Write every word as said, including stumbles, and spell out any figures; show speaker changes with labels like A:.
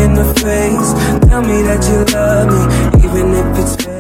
A: in the face. Tell me that you love me, even if it's fake.